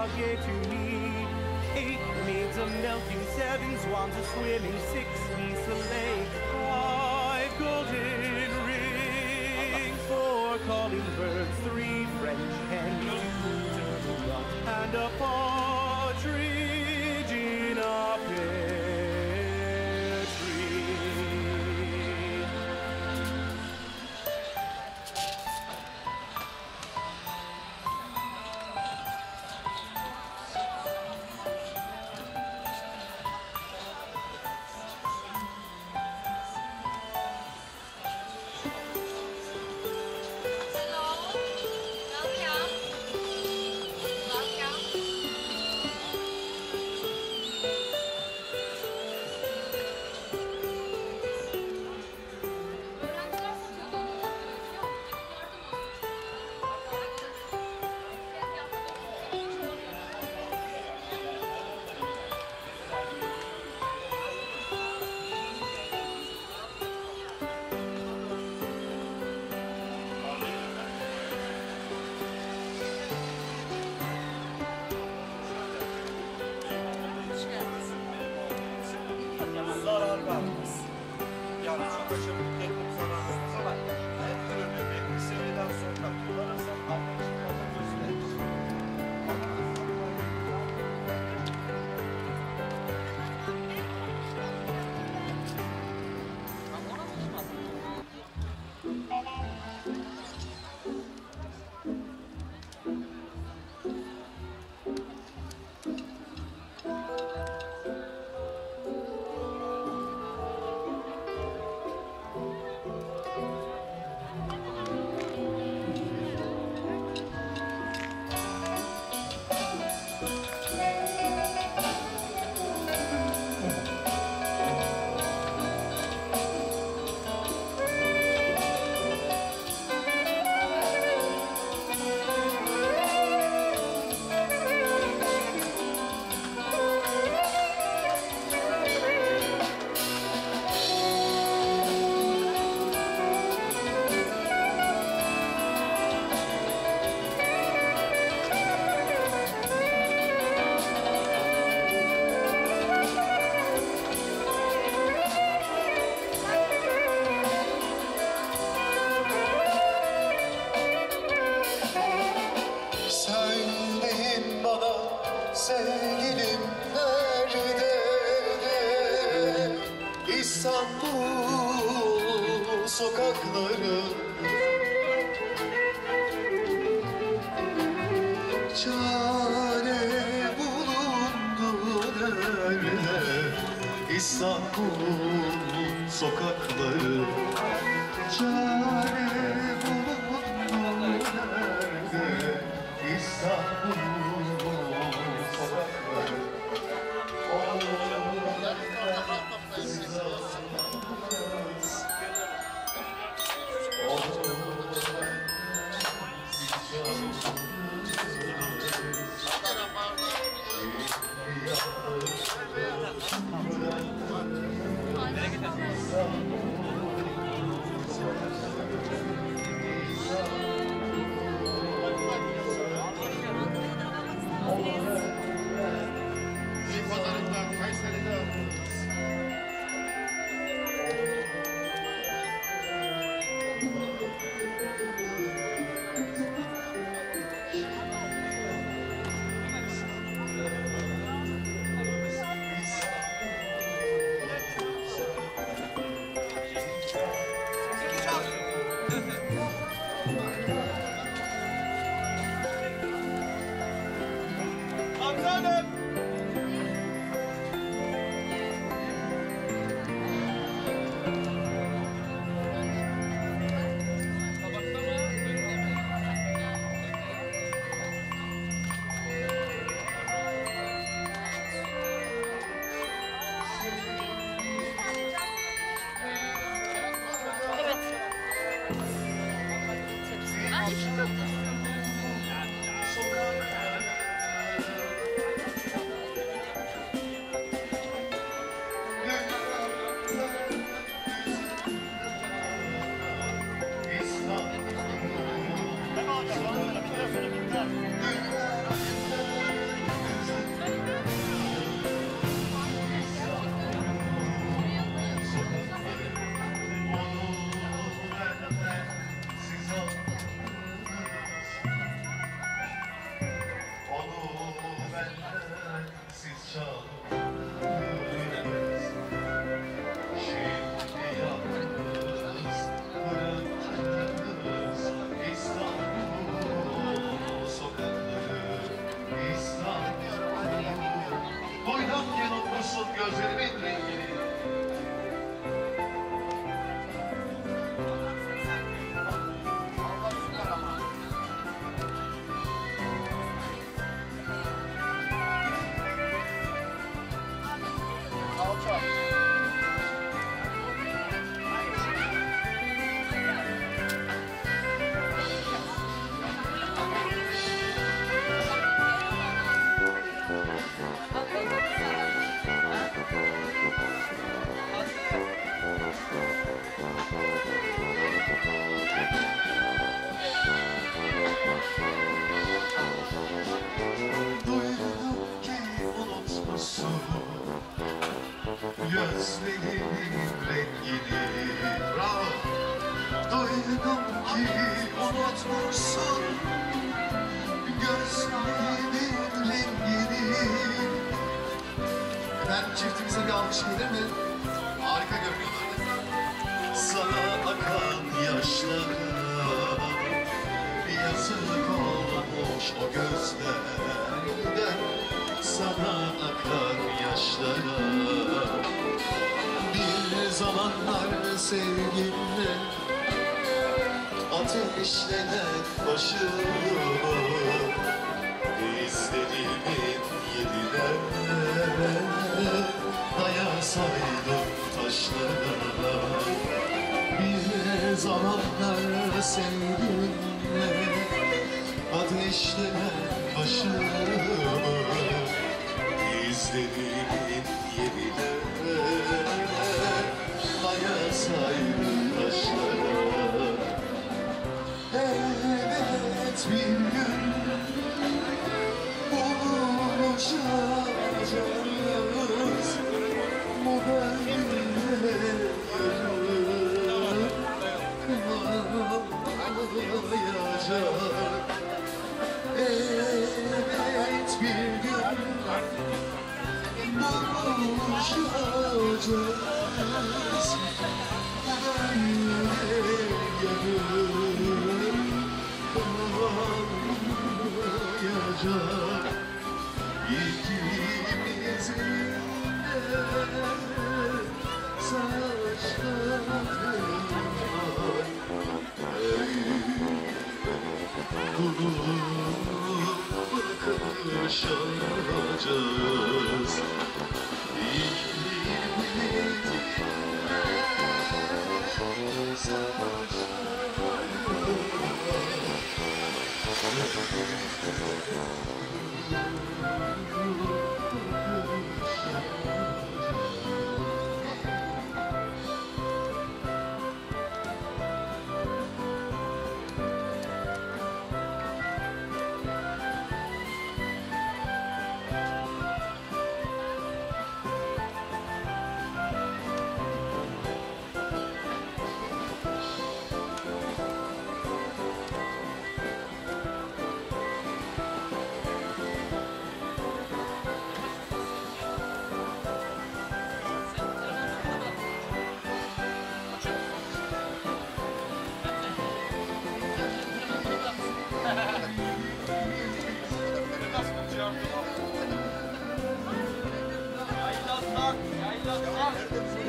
gave to me. 8 maids a milking, 7 swans a swimming, 6 geese a lake, 5 golden rings, 4 calling birds, 3 French hens, 2 turtle doves, and a partridge in a pear tree. Zarar vermez. Yani çok aşırı teknik zarar vermez ama en ürünü bir seviyeden sonra kullanırsan anlaşılmadan gösterir. Söyleyin bana sevgilim nerede? İstanbul sokakları çare bulundu nerede? İstanbul sokakları çare bulundu nerede? İstanbul sokakları Hanım! gözlerimin rengini. Duydum ki unutmuşsun gözlerimin rengini. Bravo. Duydum ki unutmuşsun gözlerimin rengini. Efendim çiftimize bir alkış gelir mi? Harika görünüyorlar. Sana akan yaşlara yazık olmuş o gözlerden. Sana akan yaşlara bir zamanlar sevginle ateşlenen başımı izlediğimin yedilerle dayasaydım taşlara. Bir zamanlar sevginle ateşlenen başımı izlediğimin yerine dayasaydım taşlara. Evet bir gün buluşacağız. Bu böyle yarım kalmayacak. Evet bir gün buluşacağız. Böyle yarım kalmayacak. İkimizin de saçları var. Bakışacağız. İkimizin Yaylasın.